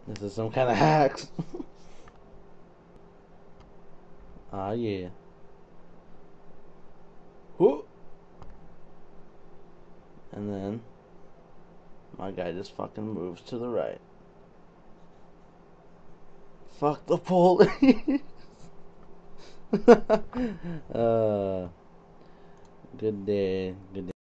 This is some kind of hacks. Ah, yeah. Whoo! And then my guy just fucking moves to the right. Fuck the police. uh, good day. Good day.